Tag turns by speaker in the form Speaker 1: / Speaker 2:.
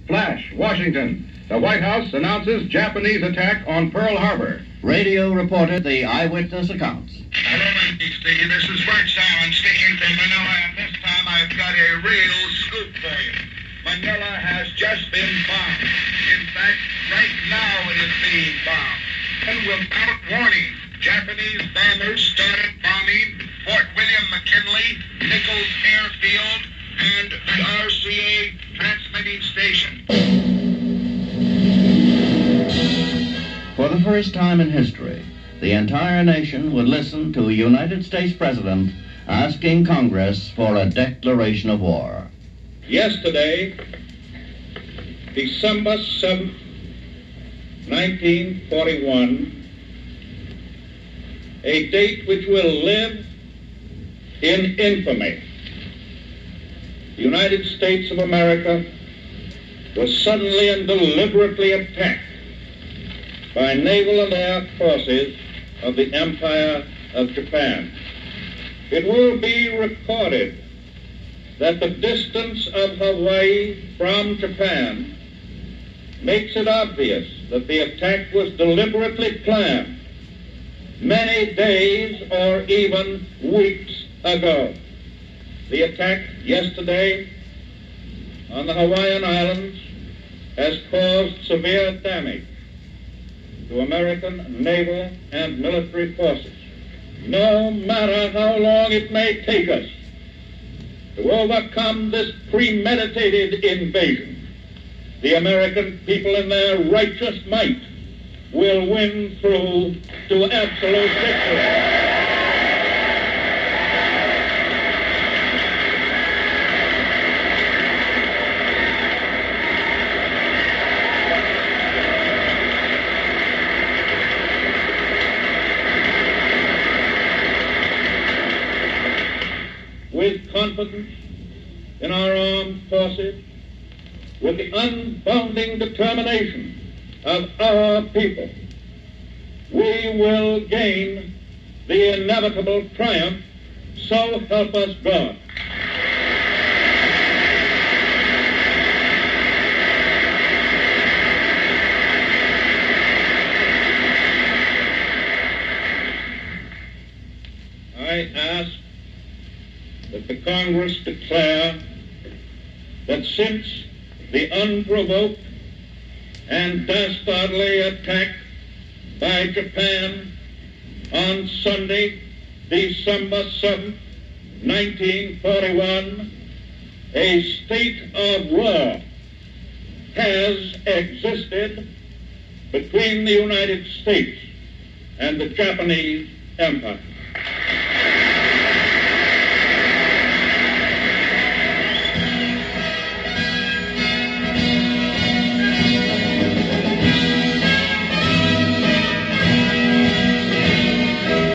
Speaker 1: Flash, Washington. The White House announces Japanese attack on Pearl Harbor.
Speaker 2: Radio reported the eyewitness accounts.
Speaker 3: Hello, Majesty. This is Bert Salmon speaking from Manila, and this time I've got a real scoop for you. Manila has just been bombed. In fact, right now it is being bombed. And without warning, Japanese bombers started bombing Fort William McKinley, Nichols Airfield, and the RCA transmitting station.
Speaker 2: For the first time in history, the entire nation would listen to a United States president asking Congress for a declaration of war.
Speaker 4: Yesterday, December 7th, 1941, a date which will live in infamy. The United States of America was suddenly and deliberately attacked by naval and air forces of the Empire of Japan. It will be recorded that the distance of Hawaii from Japan makes it obvious that the attack was deliberately planned many days or even weeks ago. The attack yesterday on the Hawaiian Islands has caused severe damage to American naval and military forces. No matter how long it may take us to overcome this premeditated invasion, the American people in their righteous might will win through to absolute victory. With confidence in our armed forces, with the unbounding determination of our people, we will gain the inevitable triumph, so help us God. I ask that the Congress declare that since the unprovoked and dastardly attack by Japan on Sunday, December 7th, 1941, a state of war has existed between the United States and the Japanese Empire.